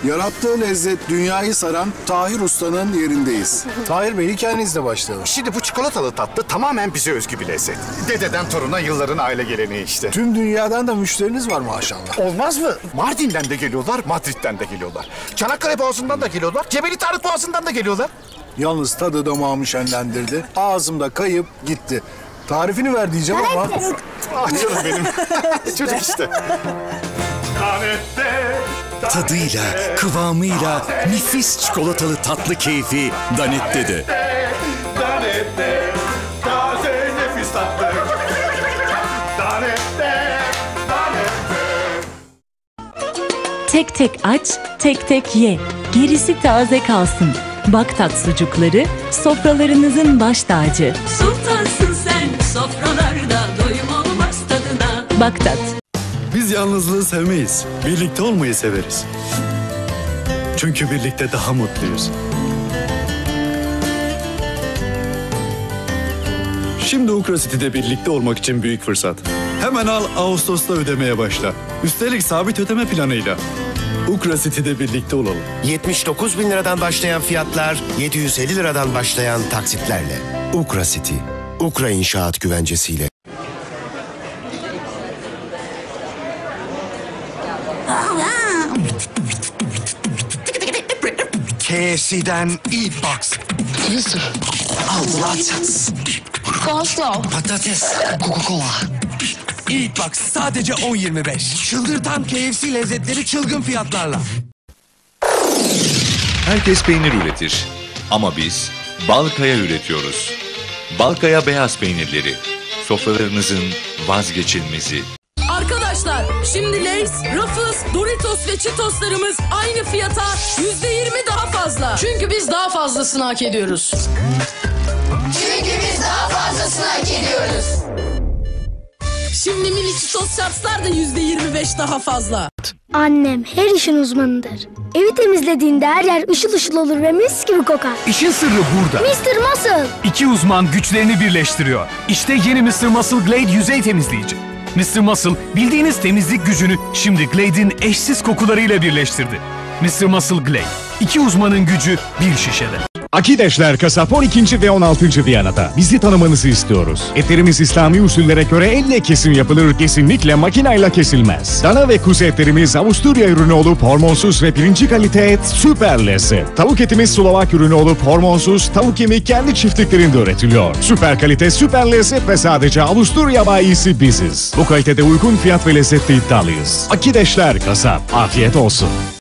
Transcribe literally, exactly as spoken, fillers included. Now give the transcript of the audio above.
Yarattığı lezzet dünyayı saran Tahir Usta'nın yerindeyiz. Tahir Bey, hikayenizle başlayalım. Şimdi bu çikolatalı tatlı tamamen bize özgü bir lezzet. Dededen toruna yılların aile geleneği işte. Tüm dünyadan da müşteriniz var maşallah. Olmaz mı? Mardin'den de geliyorlar, Madrid'den de geliyorlar. Çanakkale Boğazı'ndan da geliyorlar, Cebeli Tarık Boğazı'ndan da geliyorlar. Yalnız tadı damağımı şenlendirdi. Ağzımda kayıp gitti. Tarifini ver diyeceğim ama... Ah canım benim. Çocuk işte. Tadıyla, kıvamıyla nefis çikolatalı tatlı keyfi Danette'de. Danette, taze nefis tatlı. Danette, Danette. Tek tek aç, tek tek ye. Gerisi taze kalsın. Baktat sucukları sofralarınızın baş tacı. Sultansın sen sofralarda, doyum olmaz tadına. Baktat. Biz yalnızlığı sevmeyiz, birlikte olmayı severiz. Çünkü birlikte daha mutluyuz. Şimdi Ukracity'de birlikte olmak için büyük fırsat. Hemen al, Ağustos'ta ödemeye başla. Üstelik sabit ödeme planıyla. Ukracity'de birlikte olalım. yetmiş dokuz bin liradan başlayan fiyatlar, yedi yüz elli liradan başlayan taksitlerle. Ukracity, Ukra İnşaat güvencesiyle. K F C'den Eatbox. Altı Coleslaw. patates, Coca-Cola. Eatbox sadece on yirmi beş. Çıldırtan K F C lezzetleri çılgın fiyatlarla. Herkes peynir üretir. Ama biz Balkaya üretiyoruz. Balkaya beyaz peynirleri. Sofralarınızın vazgeçilmezi. Arkadaşlar şimdi Lay's, Ruffles, Doritos ve Cheetos'larımız aynı fiyata yüzde yirmi daha fazla. Çünkü biz daha fazlasını hak ediyoruz. Çünkü biz daha fazlasını hak ediyoruz. Şimdi mini Cheetos Chaps'lar da yüzde yirmi beş daha fazla. Annem her işin uzmanıdır. Evi temizlediğinde her yer ışıl ışıl olur ve mis gibi kokar. İşin sırrı burada. mister Muscle. İki uzman güçlerini birleştiriyor. İşte yeni mister Muscle Glade yüzey temizleyici. mister Muscle bildiğiniz temizlik gücünü şimdi Glade'in eşsiz kokularıyla birleştirdi. mister Muscle Glade. İki uzmanın gücü bir şişede. Akideşler Kasap on ikinci ve on altıncı Viyana'da. Bizi tanımanızı istiyoruz. Etlerimiz İslami usullere göre elle kesim yapılır, kesinlikle makinayla kesilmez. Dana ve kuzu etlerimiz Avusturya ürünü olup hormonsuz ve birinci kalite et, süper lezzet. Tavuk etimiz Slovak ürünü olup hormonsuz, tavuk yemi kendi çiftliklerinde üretiliyor. Süper kalite, süper lezzet ve sadece Avusturya bayisi biziz. Bu kalitede uygun fiyat ve lezzette iddialıyız. Akideşler Kasap, afiyet olsun.